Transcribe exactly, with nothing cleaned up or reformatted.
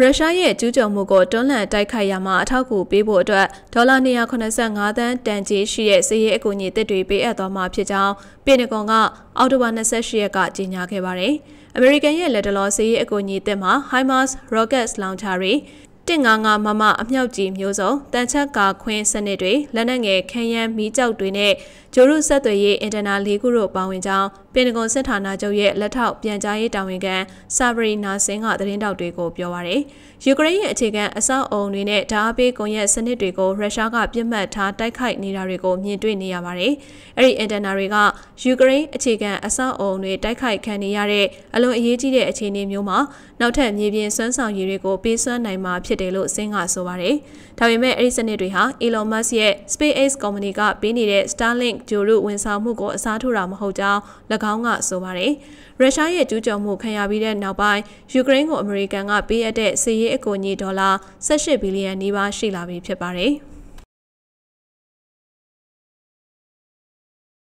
ရုရှားရဲ့ကျူးကျော်မှုကိုတွန်းလှန်တိုက်ခိုက်ရမှာအထောက်အကူပေးဖို့အတွက်ဒေါ်လာtwo hundred eighty-fiveသန်းတန်ကြေးရှိတဲ့စစ်ရေးအကူအညီတစ်တွေပေးအပ်သွားမှာဖြစ်ကြောင်းပင်တဂွန်ကအောက်တိုဘာtwenty-eightရက်ကကြေညာခဲ့ပါတယ်။အမေရိကန်ရဲ့လက်တလောစစ်ရေးအကူအညီတစ်မှာ HIMARS Rocket Launcher တွေone fifty-fiveမမအမြောက်ကြီးမျိုးစုံတန်ချက်ကာခွင်းစနစ်တွေလက်နက်ငယ်ခရမ်းမီးကြောက်တွေနဲ့ဂျိုရုဆက်သွယ်ရေးအင်တာနာ၄ခုတို့ပါဝင်ကြောင်းပင်တဂွန်စစ်ဌာနချုပ်ရဲ့လက်ထောက်ပြန်ကြားရေးတာဝန်ခံဆာဗရီနာဆင်းကသတင်းတောက်တွေကိုပြောပါရယ်ယူကရိန်းရဲ့အခြေခံအဆောက်အအုံတွေနဲ့ဓာတ်အားပေးကွန်ရက်စနစ်တွေကိုရုရှားကပြစ်မှတ်ထားတိုက်ခိုက်နေတာတွေကိုမြင်တွေ့နေရပါတယ်။အဲ့ဒီအင်တာနာတွေကယူကရိန်းအခြေခံအဆောက်အအုံတွေတိုက်ခိုက်ခံနေရတဲ့အလွန်အရေးကြီးတဲ့အခြေအနေမျိုးမှာနောက်ထပ်မြေပြင်စွမ်းဆောင်ရည်တွေကိုပေးစွမ်းနိုင်မှာဖြစ်တယ်လို့ဆင်းကဆိုပါတယ်။ဒါပေမဲ့အဲ့ဒီစနစ်တွေဟာ Elon Musk ရဲ့ SpaceX ကုမ္ပဏီကပေးနေတဲ့ Starlink ဂျိုရုဝန်ဆောင်မှုကိုအစားထိုးတာမဟုတ်ကြောင်း၎င်းကဆိုပါတယ်။ရုရှားရဲ့ကျူးကျော်မှုခံရပြီးတဲ့နောက်ပိုင်းယူကရိန်းကိုအမေရိကန်ကပေးအပ်တဲ့စစ်ရေးအကူအညီဒေါ်လာeighteenဘီလီယံနီးပါးရှိလာပြီဖြစ်ပါတယ်။